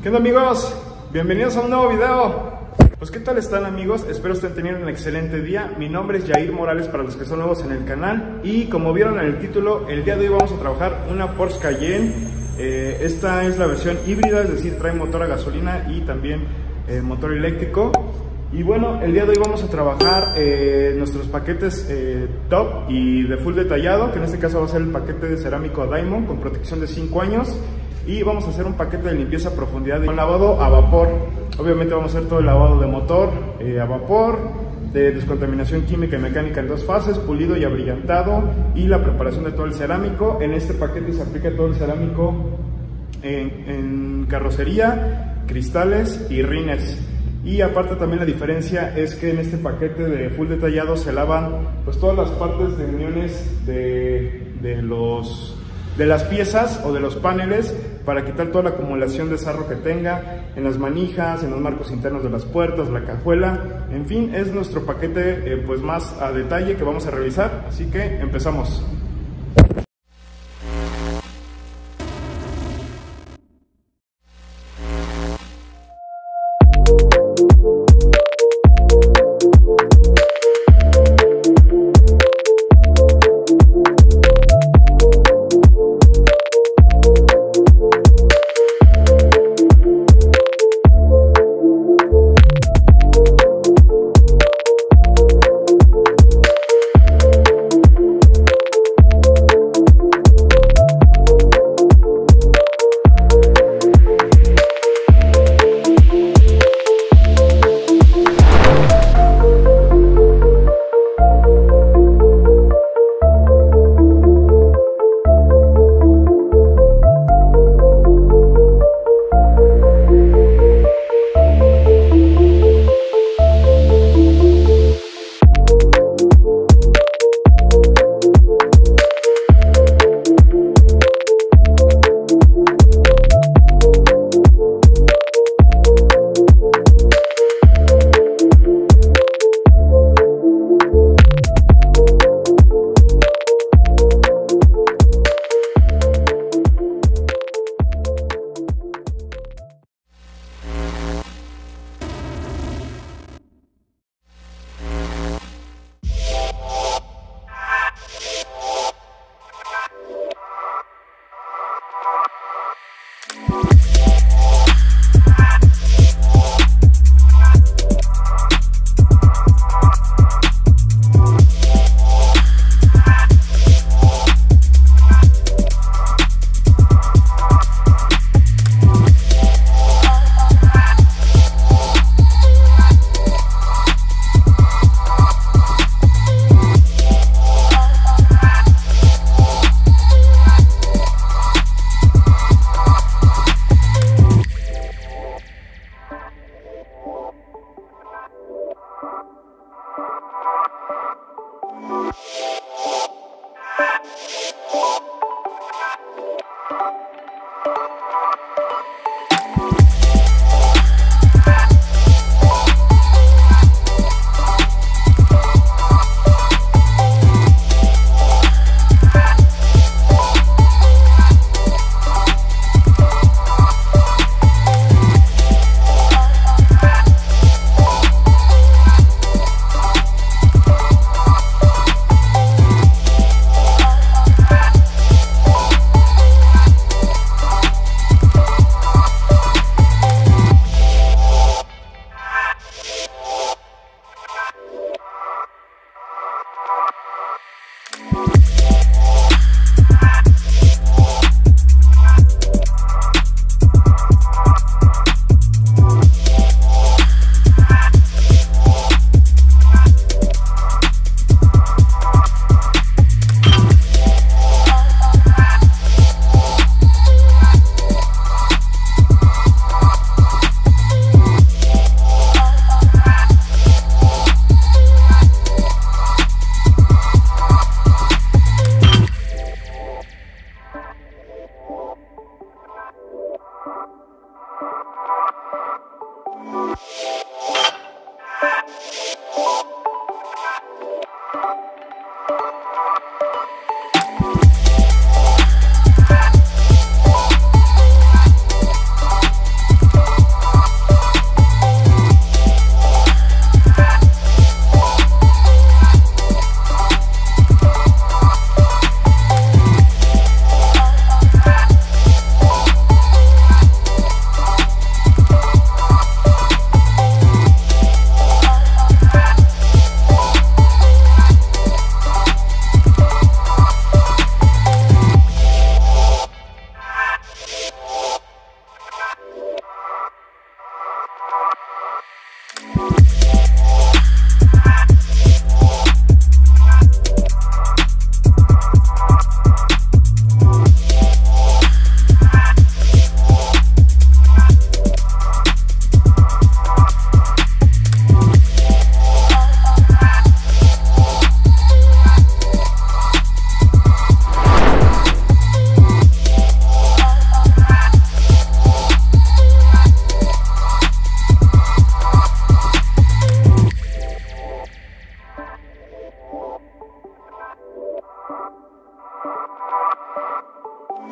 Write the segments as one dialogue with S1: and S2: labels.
S1: ¿Qué onda, amigos? Bienvenidos a un nuevo video. Pues ¿qué tal están, amigos? Espero estén teniendo un excelente día. Mi nombre es Jair Morales para los que son nuevos en el canal. Y como vieron en el título, el día de hoy vamos a trabajar una Porsche Cayenne. Esta es la versión híbrida, es decir, trae motor a gasolina y también motor eléctrico. Y bueno, el día de hoy vamos a trabajar nuestros paquetes top y de full detallado, que en este caso va a ser el paquete de cerámico Diamond con protección de 5 años. Y vamos a hacer un paquete de limpieza a profundidad con lavado a vapor. Obviamente vamos a hacer todo el lavado de motor a vapor, de descontaminación química y mecánica en 2 fases, pulido y abrillantado, y la preparación de todo el cerámico. En este paquete se aplica todo el cerámico en carrocería, cristales y rines. Y aparte también la diferencia es que en este paquete de full detallado se lavan pues todas las partes de uniones de las piezas o de los paneles, para quitar toda la acumulación de sarro que tenga en las manijas, en los marcos internos de las puertas, la cajuela. En fin, es nuestro paquete pues más a detalle que vamos a realizar, así que empezamos.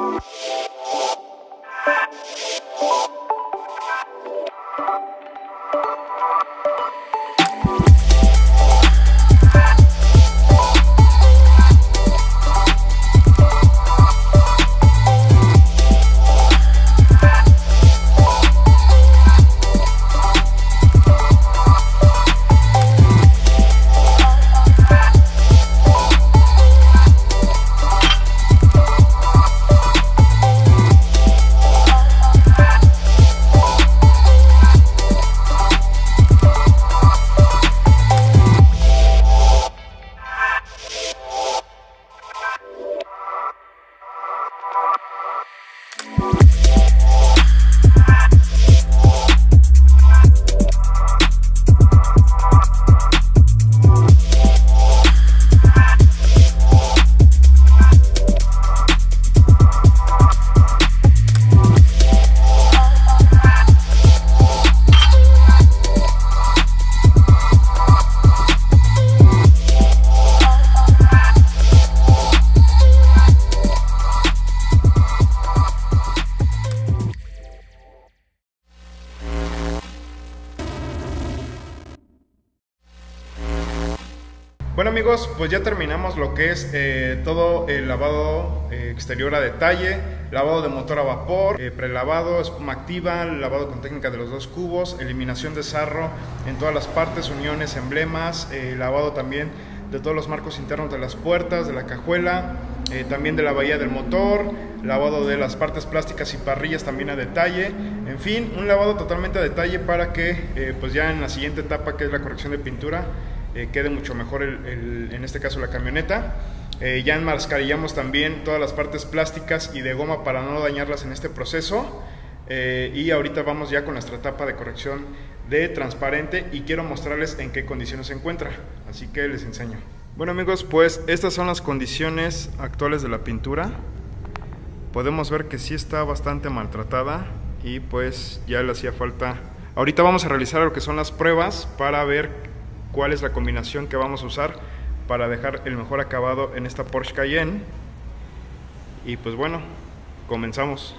S1: Bueno amigos, pues ya terminamos lo que es todo el lavado exterior a detalle, lavado de motor a vapor, prelavado, espuma activa, lavado con técnica de los 2 cubos, eliminación de sarro en todas las partes, uniones, emblemas, lavado también de todos los marcos internos de las puertas, de la cajuela, también de la bahía del motor, lavado de las partes plásticas y parrillas también a detalle, en fin, un lavado totalmente a detalle para que pues ya en la siguiente etapa, que es la corrección de pintura, quede mucho mejor en este caso la camioneta. Ya enmascarillamos también todas las partes plásticas y de goma para no dañarlas en este proceso, y ahorita vamos ya con nuestra etapa de corrección de transparente y quiero mostrarles en qué condiciones se encuentra, así que les enseño. Bueno amigos, pues estas son las condiciones actuales de la pintura. Podemos ver que sí está bastante maltratada y pues ya le hacía falta. Ahorita vamos a realizar lo que son las pruebas para ver cuál es la combinación que vamos a usar para dejar el mejor acabado en esta Porsche Cayenne. Y pues bueno, comenzamos.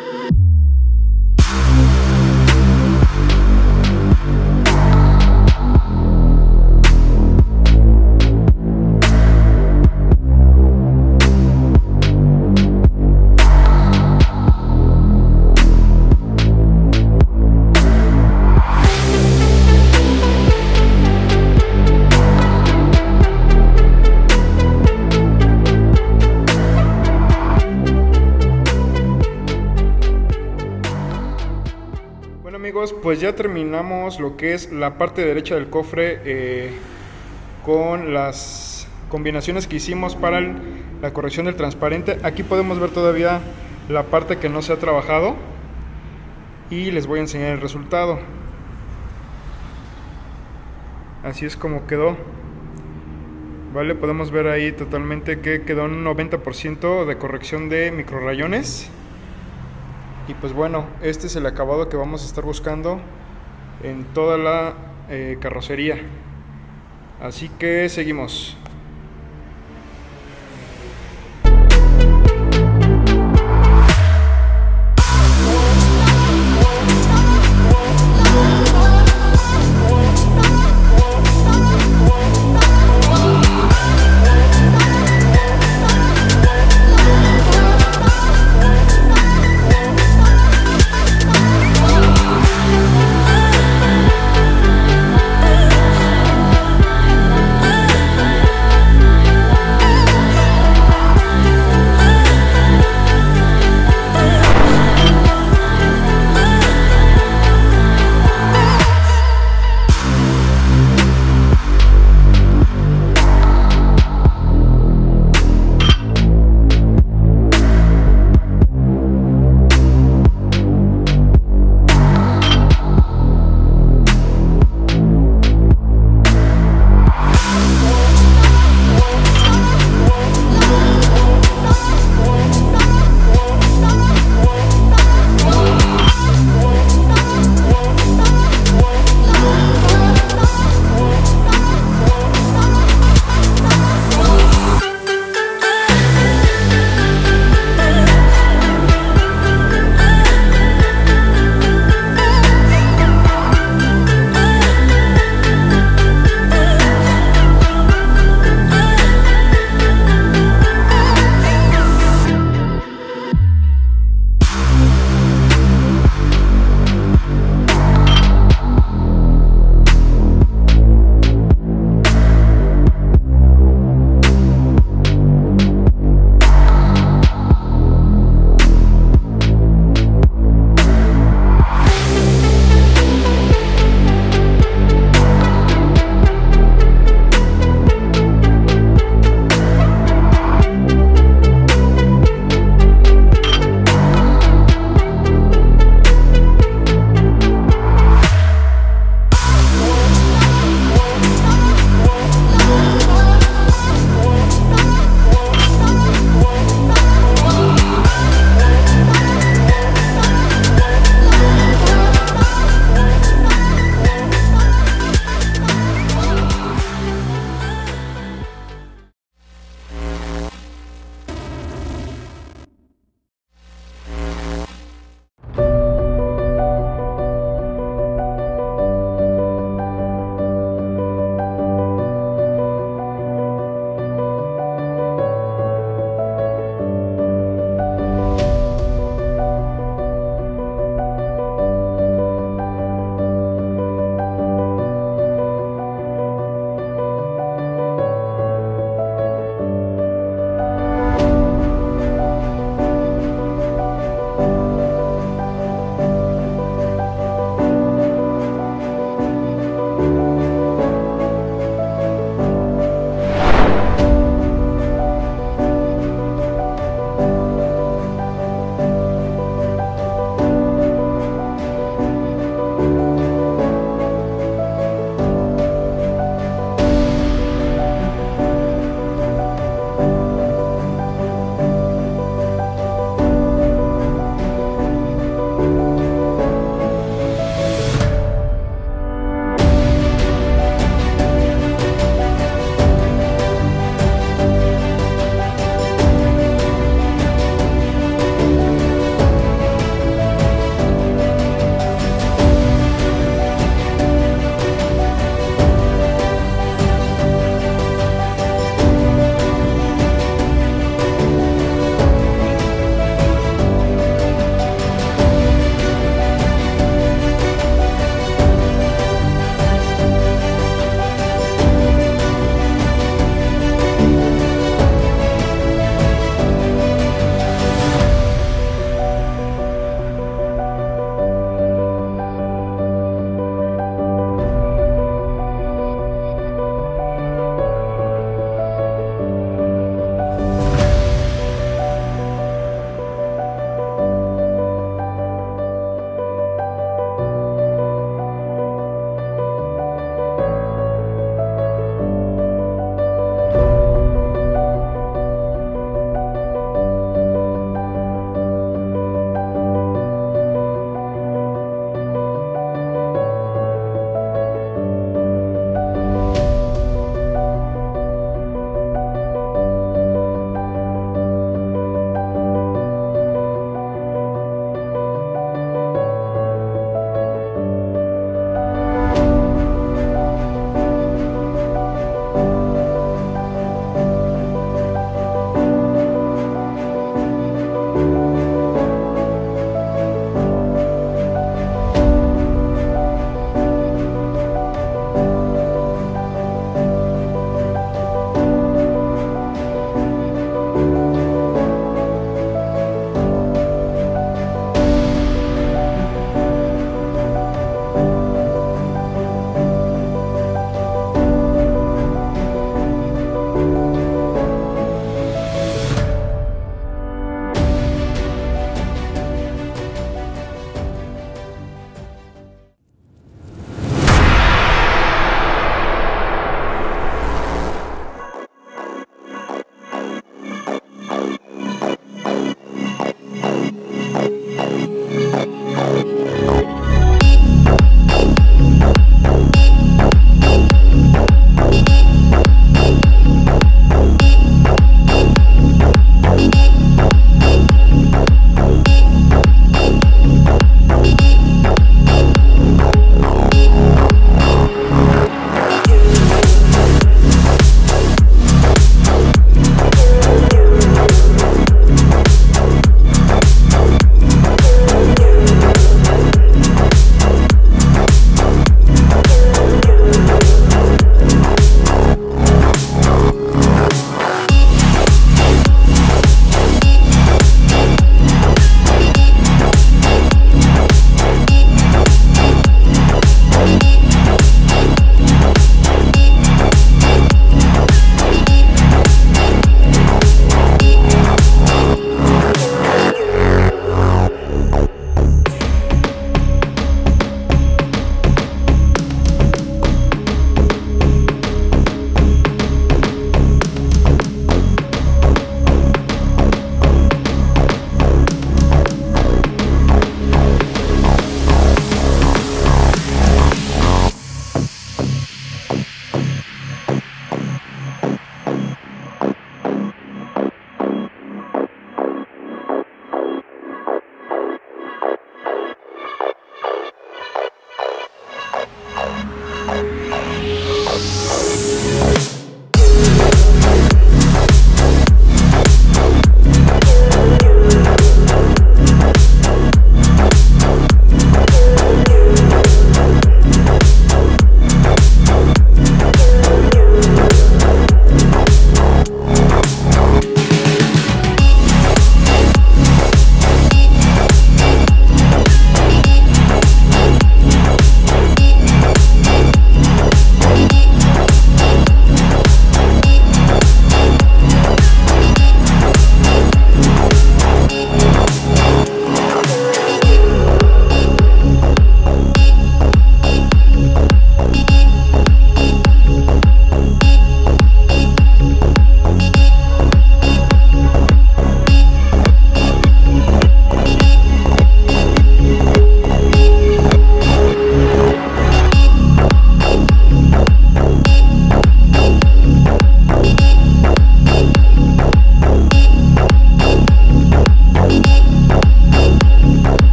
S1: Amigos, pues ya terminamos lo que es la parte derecha del cofre con las combinaciones que hicimos para la corrección del transparente. Aquí podemos ver todavía la parte que no se ha trabajado y les voy a enseñar el resultado. Así es como quedó. Vale, podemos ver ahí totalmente que quedó un 90% de corrección de microrayones. Y pues bueno, este es el acabado que vamos a estar buscando en toda la carrocería. Así que seguimos.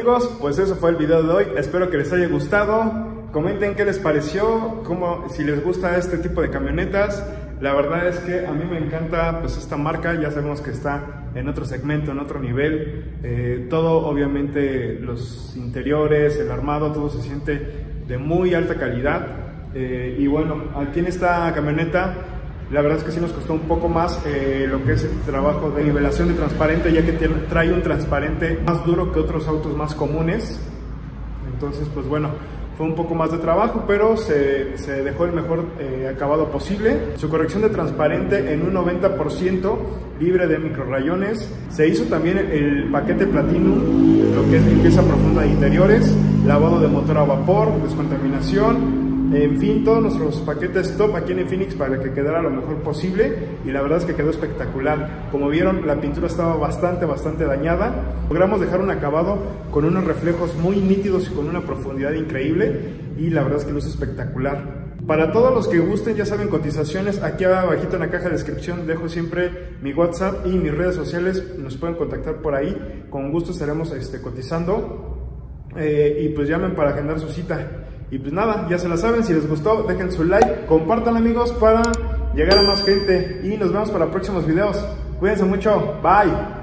S1: amigos, pues eso fue el video de hoy. Espero que les haya gustado. Comenten qué les pareció, si les gusta este tipo de camionetas. La verdad es que a mí me encanta pues esta marca. Ya sabemos que está en otro segmento, en otro nivel. Todo, obviamente, los interiores, el armado, todo se siente de muy alta calidad. Y bueno, aquí en esta camioneta la verdad es que sí nos costó un poco más lo que es el trabajo de nivelación de transparente, ya que trae un transparente más duro que otros autos más comunes. Entonces pues bueno, fue un poco más de trabajo, pero se dejó el mejor acabado posible. Su corrección de transparente en un 90%, libre de microrayones. Se hizo también el paquete Platinum, lo que es limpieza profunda de interiores, lavado de motor a vapor, descontaminación. En fin, todos nuestros paquetes top aquí en Infinix para que quedara lo mejor posible, y la verdad es que quedó espectacular. Como vieron, la pintura estaba bastante dañada. Logramos dejar un acabado con unos reflejos muy nítidos y con una profundidad increíble, y la verdad es que luce espectacular. Para todos los que gusten, ya saben, cotizaciones, aquí abajito en la caja de descripción dejo siempre mi WhatsApp y mis redes sociales, nos pueden contactar por ahí, con gusto estaremos cotizando, y pues llamen para agendar su cita. Y pues nada, ya se la saben, si les gustó dejen su like, compartan amigos para llegar a más gente, y nos vemos para próximos videos. Cuídense mucho, bye.